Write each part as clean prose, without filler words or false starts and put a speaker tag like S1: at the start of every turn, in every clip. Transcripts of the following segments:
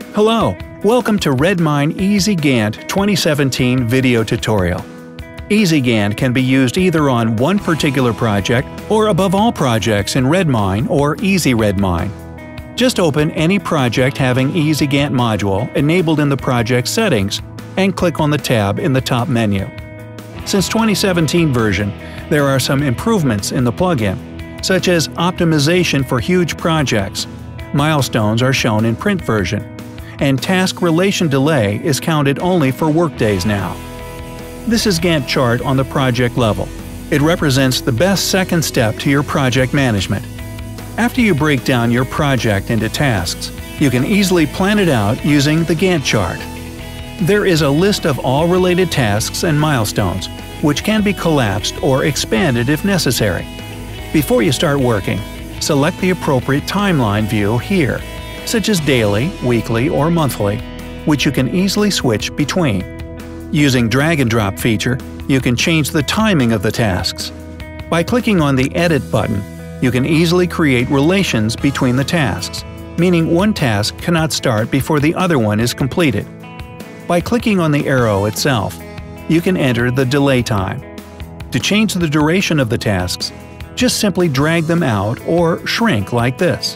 S1: Hello, welcome to Redmine Easy Gantt 2017 video tutorial. Easy Gantt can be used either on one particular project or above all projects in Redmine or Easy Redmine. Just open any project having Easy Gantt module enabled in the project settings and click on the tab in the top menu. Since 2017 version, there are some improvements in the plugin, such as optimization for huge projects. Milestones are shown in print version, and task relation delay is counted only for workdays now. This is Gantt chart on the project level. It represents the best second step to your project management. After you break down your project into tasks, you can easily plan it out using the Gantt chart. There is a list of all related tasks and milestones, which can be collapsed or expanded if necessary. Before you start working, select the appropriate timeline view here, such as daily, weekly, or monthly, which you can easily switch between. Using drag and drop feature, you can change the timing of the tasks. By clicking on the Edit button, you can easily create relations between the tasks, meaning one task cannot start before the other one is completed. By clicking on the arrow itself, you can enter the delay time. To change the duration of the tasks, just simply drag them out or shrink like this.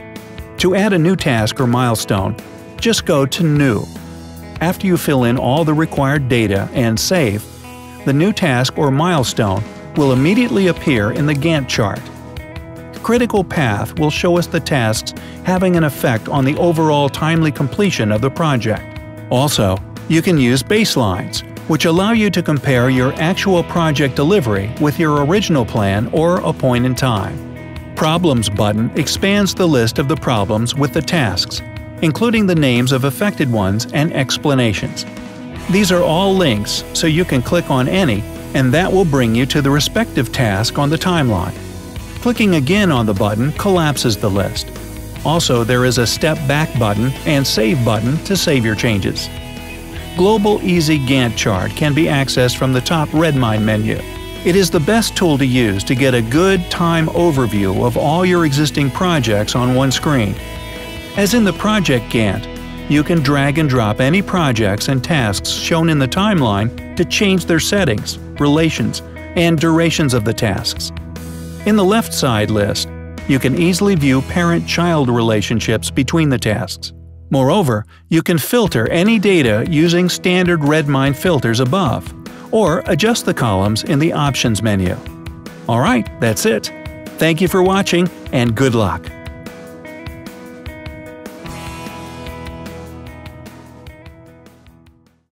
S1: To add a new task or milestone, just go to New. After you fill in all the required data and save, the new task or milestone will immediately appear in the Gantt chart. Critical path will show us the tasks having an effect on the overall timely completion of the project. Also, you can use baselines, which allow you to compare your actual project delivery with your original plan or a point in time. Problems button expands the list of the problems with the tasks, including the names of affected ones and explanations. These are all links, so you can click on any, and that will bring you to the respective task on the timeline. Clicking again on the button collapses the list. Also, there is a Step Back button and Save button to save your changes. Global Easy Gantt chart can be accessed from the top Redmine menu. It is the best tool to use to get a good time overview of all your existing projects on one screen. As in the Project Gantt, you can drag and drop any projects and tasks shown in the timeline to change their settings, relations, and durations of the tasks. In the left side list, you can easily view parent-child relationships between the tasks. Moreover, you can filter any data using standard Redmine filters above, or adjust the columns in the Options menu. Alright, that's it. Thank you for watching, and good luck!